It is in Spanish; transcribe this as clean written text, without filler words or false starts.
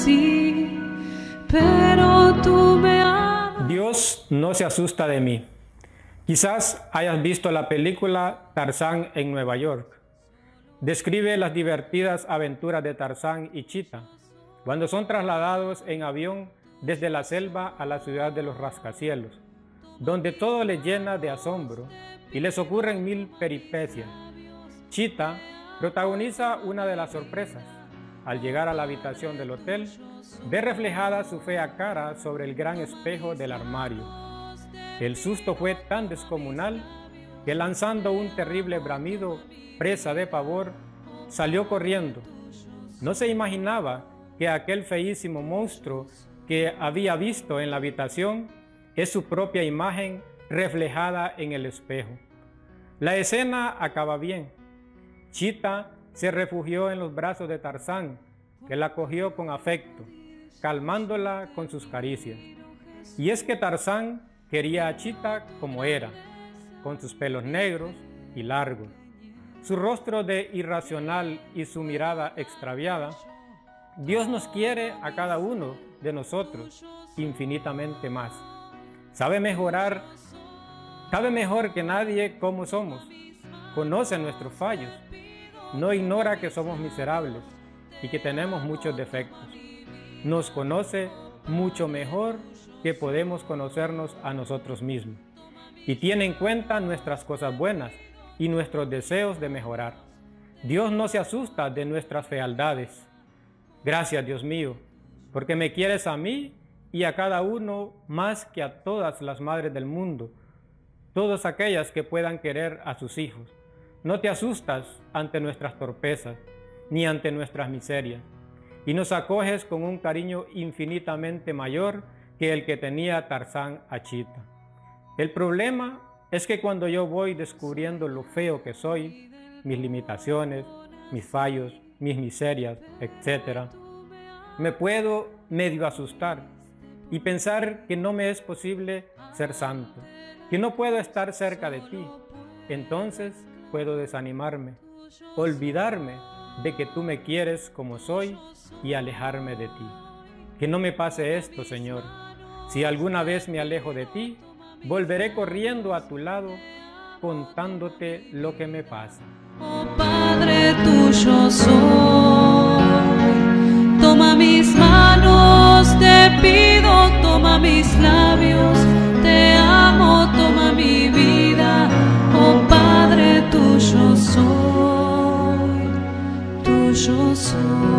así, pero tú me amas. Dios no se asusta de mí. Quizás hayas visto la película Tarzán en Nueva York. Describe las divertidas aventuras de Tarzán y Chita cuando son trasladados en avión desde la selva a la ciudad de los rascacielos, donde todo les llena de asombro y les ocurren mil peripecias. Chita protagoniza una de las sorpresas. Al llegar a la habitación del hotel, ve reflejada su fea cara sobre el gran espejo del armario. El susto fue tan descomunal que, lanzando un terrible bramido, presa de pavor, salió corriendo. No se imaginaba que aquel feísimo monstruo que había visto en la habitación es su propia imagen reflejada en el espejo. La escena acaba bien. Chita se refugió en los brazos de Tarzán, que la cogió con afecto, calmándola con sus caricias. Y es que Tarzán quería a Chita como era, con sus pelos negros y largos, su rostro de irracional y su mirada extraviada. Dios nos quiere a cada uno de nosotros infinitamente más. Sabe mejor que nadie cómo somos. Conoce nuestros fallos. No ignora que somos miserables y que tenemos muchos defectos. Nos conoce mucho mejor que podemos conocernos a nosotros mismos. Y tiene en cuenta nuestras cosas buenas y nuestros deseos de mejorar. Dios no se asusta de nuestras fealdades. Gracias, Dios mío, porque me quieres a mí y a cada uno más que a todas las madres del mundo, todas aquellas que puedan querer a sus hijos. No te asustas ante nuestras torpezas, ni ante nuestras miserias, y nos acoges con un cariño infinitamente mayor que el que tenía Tarzán a Chita. El problema es que cuando yo voy descubriendo lo feo que soy, mis limitaciones, mis fallos, mis miserias, etc., me puedo medio asustar y pensar que no me es posible ser santo, que no puedo estar cerca de ti. Entonces puedo desanimarme, olvidarme de que tú me quieres como soy y alejarme de ti. Que no me pase esto, Señor. Si alguna vez me alejo de ti, volveré corriendo a tu lado, contándote lo que me pasa. Oh Padre, tuyo soy. Toma mis manos, te pido, toma mis labios. Te amo, toma mi vida. Oh Padre, tuyo soy, tuyo soy.